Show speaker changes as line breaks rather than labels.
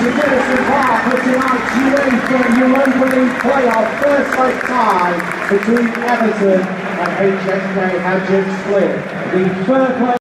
to Goodison Park for tonight's UEFA Europa League playoff first leg tie between Everton and HSK Hajduk Split. The third leg